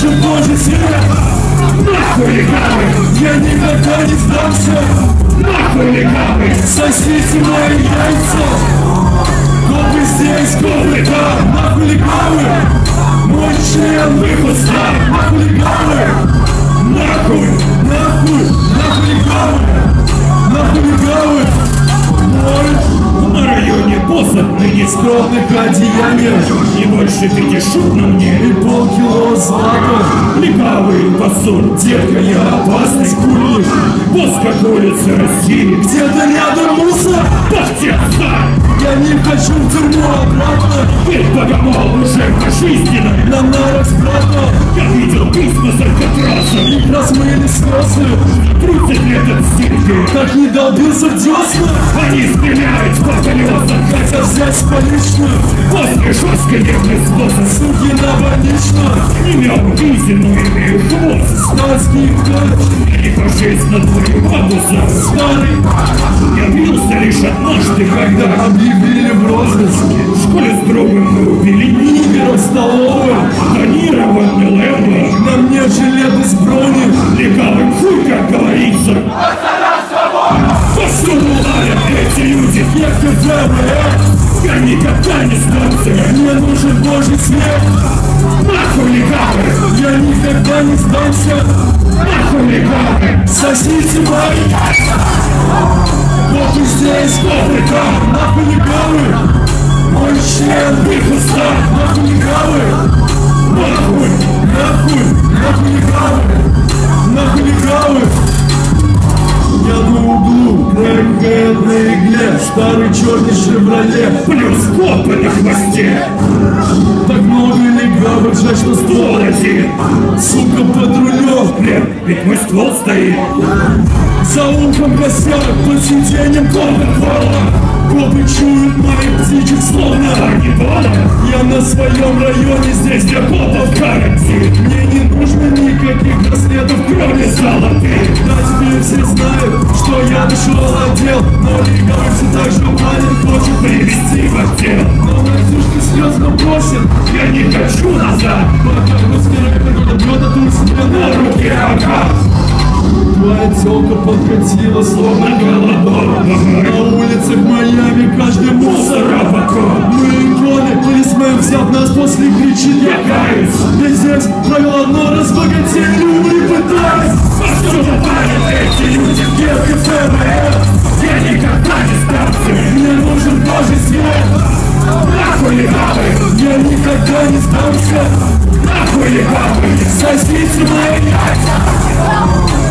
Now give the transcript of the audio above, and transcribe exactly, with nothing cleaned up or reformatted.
нужен Божий свет. Нахуй легавы, Я никогда не сдамся. нахуй легавы, Сосите мои яйца. Копы здесь, копы там. Нахуй легавы. Мой член выход сам. Нахуй легавы. нахуй, Нахуй, нахуй легавы. Нахуй легавы. Мой на районе посад ныне скромных одеяниях не больше пяти шут на мне. и полкило злата. Легавый посоль, Детка, я опасность курит. босс как улица России, Где-то рядом мусор. пахтеца, Я не хочу в тюрьму обратно. ведь богомол уже фашистина. На нарах с братом Я видел письма с Алькатраса, их размыли слезы. тридцать лет от стирки. Как не долбился в десна. Они стреляют по колесам, Хотя взять с поличную. после жесткой нервной сбоса. Суки на больничную. Имел истину, имею хвост. Статский вдаль. Не пошесть на твою бабуса. Старый Я бился лишь однажды, когда объявили в розыск. в школе с другом мы убили Нигеров столовый. тонированный Лэмбо. На мне жилет из брони. Легавый хуй, как говорится. Повсюду ларят эти люди. Я КГБ. Я никогда не сдамся. Мне нужен Божий свет. Нахуй легавы, Я никогда не сдамся. нахуй легавы. Сосите мои. Вот и здесь, Копы там, нахуй легавы. Мой член выход сам. нахуй легавы. Нахуй, Нахуй, нахуй легавы. Нахуй легавы. Я на углу, крэкхед на игле. Старый черный шевроле. плюс копы на хвосте. Так много легавых, жаль, что ствол. Ствол один. Сука, под рулем. Блин, ведь мой ствол стоит. За ухом косяк, под сиденьем кока-кола. Копы чуют моих птичек словно Орнитолог, я на своем районе здесь для копов карантин. мне не нужно никаких браслетов, кроме Золотые, да теперь все знают, что я нашел отдел. Но легавый все так же валит, хочет привести в отдел. но мальчишка слезно бросит. Я не хочу назад, Пока русский рэпер кто-то бьет, а тут себе на на руки. руке рога. Твоя телка подкатила, словно Голодового, на улицах Майами каждый мусор. робокоп. Мы иконы, полисмен, взяв нас после кричит Я я. каюсь, Я здесь провел одно, разбогатели, умри пытаясь. повсюду палят эти люди. Детка ФБР, Я никогда не сдамся. мне нужен Божий свет. Нахуй легавы, Я никогда не сдамся. нахуй легавы. Сосите мои яйца.